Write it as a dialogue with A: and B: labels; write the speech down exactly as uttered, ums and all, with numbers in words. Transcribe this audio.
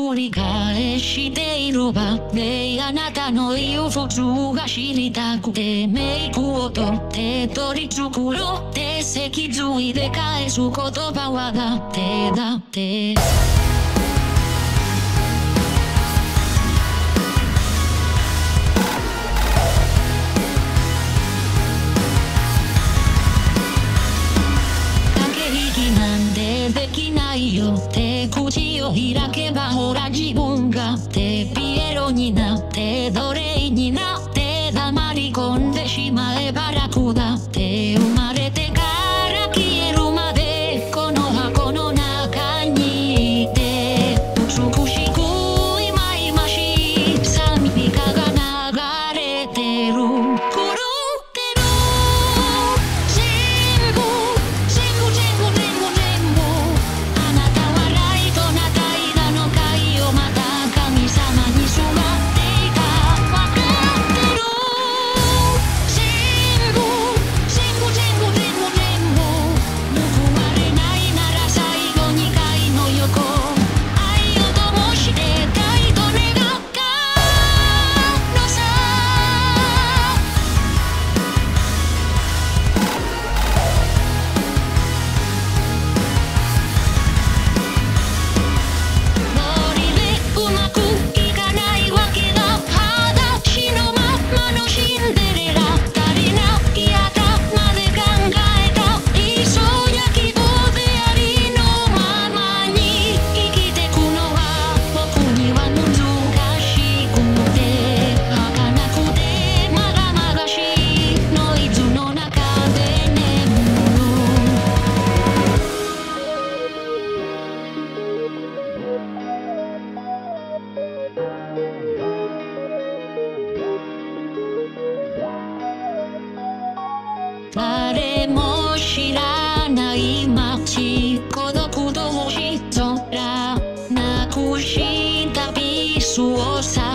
A: 繰り返している場であなたの言う普通が知りたくてメイクを取って取り繕って脊髄で返す言葉はだってだってできないよって口を開けばほら自分がってピエロになって奴隷になって黙り込んでしまえば楽だって生まれてから消えるまでこの箱の中にいて美しくいまいましい賛美歌が流れてる誰も知らない街孤独と星空なくしたピースをさ